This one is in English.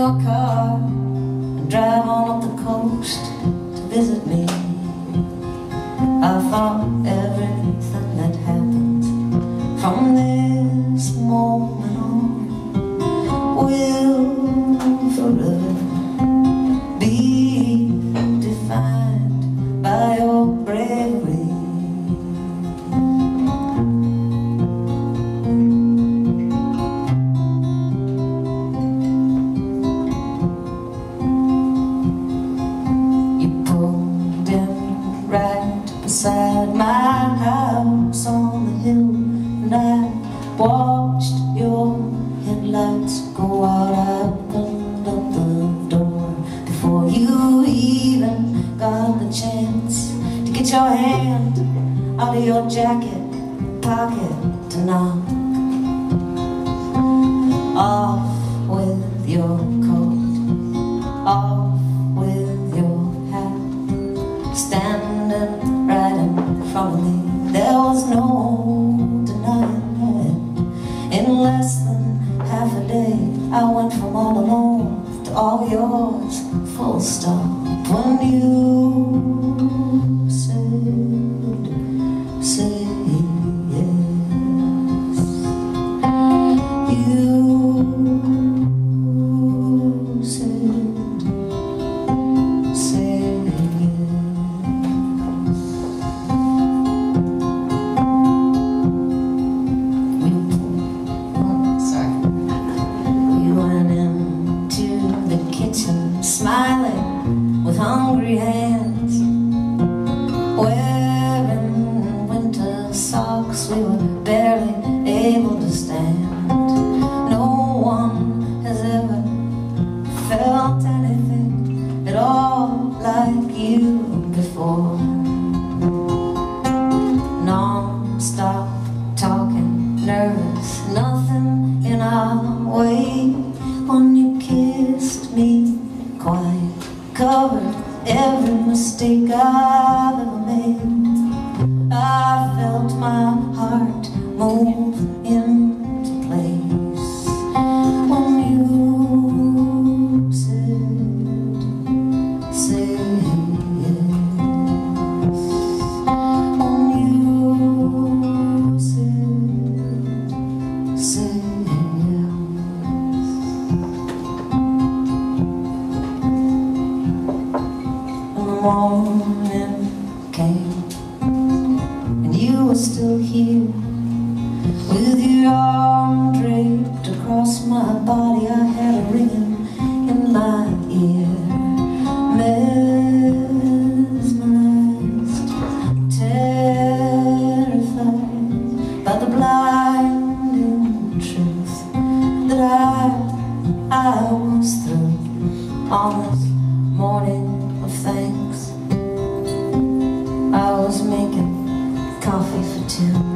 your car and drive on up the coast to visit me. I thought everything that happened from this moment on will forever be defined by your bravery. Beside my house on the hill, and I watched your headlights go out. I opened up the door before you even got the chance to get your hand out of your jacket pocket to knock off with your coat, off with your hat, standing right in front of me. There was no denying it. In less than half a day, I went from all alone to all yours, full stop. When you said yes, you said yes. Smiling with hungry hands, wearing winter socks, we were barely able to stand. No one has ever felt anything at all like you before. Non-stop talking, nervous, nothing in our way. When you kissed me, quiet, covered every mistake I've ever made. I felt my heart move into place when you said yes. When you said yes. Morning came, and you were still here, with your arm draped across my body. I had a ringing in my ear, mesmerized, terrified by the blinding truth that I was through on this morning of thanks. I was making coffee for two.